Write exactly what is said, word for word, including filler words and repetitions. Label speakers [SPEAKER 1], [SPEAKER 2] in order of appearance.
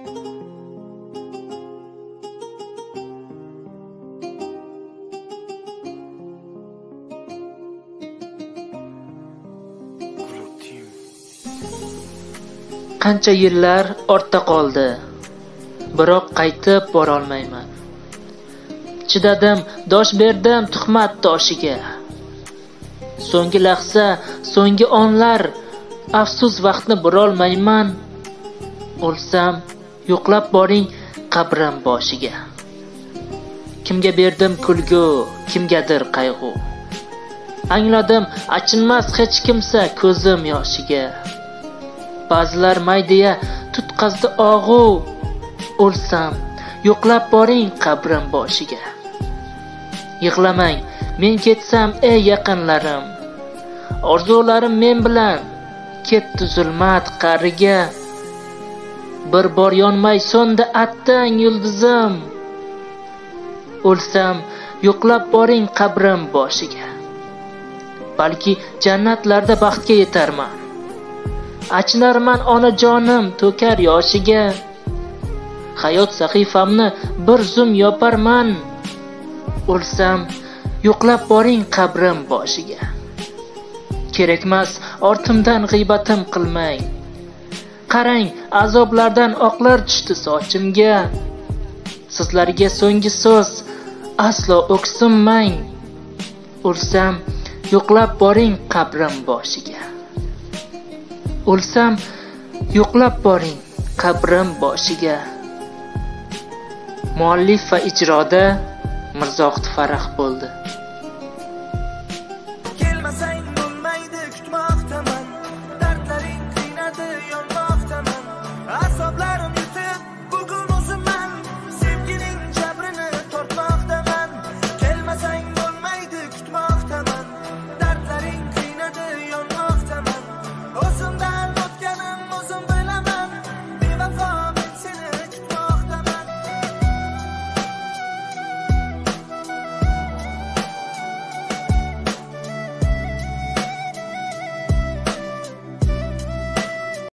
[SPEAKER 1] Qancha yillar ortda qoldi, biroq qaytib borolmayman. Chidadim, dosh berdim tuhmat toshiga. So'nggi lahza, so'nggi onlar, afsus vaqtni burolmayman. O'lsam, yo'qlab boring qabrim boshiga. Kimga berdim kulgu, kimgadir qayg'u. Angladim, achinmas hech kimsa ko'zim yoshiga. Ba'zilar maydiya tutqazdi og'u. O'lsam, yo'qlab boring qabrim boshiga. Yig'lamang, men ketsam ey yaqinlarim. Orzularim men bilan ketdi zulmat qariga. Bir bor yonmay so'ndi attang yulduzim. O'lsam, yo'qlab boring qabrim boshiga. Balki jannatlarda baxtga yetarman. Achinarman onajonim to'kar yoshiga. Hayot sahifamni bir zum yoparman. O'lsam, yo'qlab boring qabrim boshiga. Kerakmas ortimdan g'iybatim qilmang. Qarang, azoblardan oqlar tushdi sochimga. Sizlarga so'nggi so'z, aslo o'ksinmang. O'lsam, yo'qlab boring qabrim boshiga. O'lsam, yo'qlab boring qabrim boshiga. Muallif va ijroda Mirzohid Farah bo'ldi.